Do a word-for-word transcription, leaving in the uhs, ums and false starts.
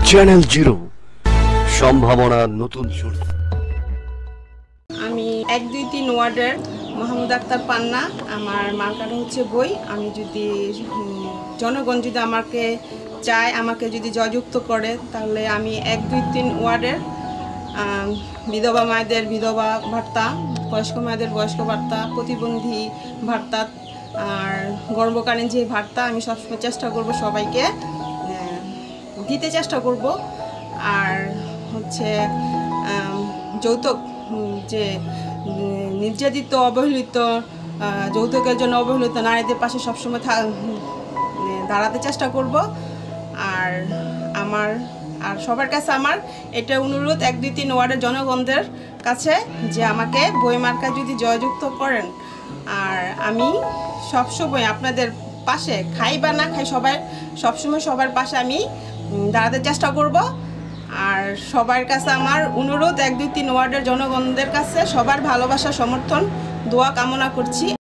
Channel zero, সম্ভাবনার নতুন শুরু। আমি এক দুই তিন ওয়ার্ডের মাহমুদ আক্তার পান্না। আমার মার্কাটা হচ্ছে বই। আমি যদি জনগণ যদি আমাকে চায়, আমাকে যদি জয়যুক্ত করে, তাহলে আমি এক দুই তিন ওয়ার্ডের বিধবা মায়েদের বিধবা ভাতা, বয়স্ক মায়েদের বয়স্ক ভাতা, প্রতিবন্ধী ভাতা আর গর্ভকালীন যে ভাতা, আমি সবসময় চেষ্টা করব সবাইকে দিতে চেষ্টা করব। আর হচ্ছে যৌতুক, যে নির্যাতিত অবহেলিত, যৌতুকের জন্য অবহেলিত নারীদের পাশে সবসময় দাঁড়াতে চেষ্টা করব। আর আমার আর সবার কাছে আমার এটা অনুরোধ, এক দুই তিন ওয়ার্ডের জনগণদের কাছে, যে আমাকে বই মার্কা যদি জয়যুক্ত করেন, আর আমি সবসময় আপনাদের পাশে, খাই বা না খাই, সবাই সবসময় সবার পাশে আমি দাঁড়াতে চেষ্টা করব। আর সবার কাছে আমার অনুরোধ, এক দুই তিন ওয়ার্ডের জনগণদের কাছে সবার ভালোবাসা, সমর্থন, দোয়া কামনা করছি।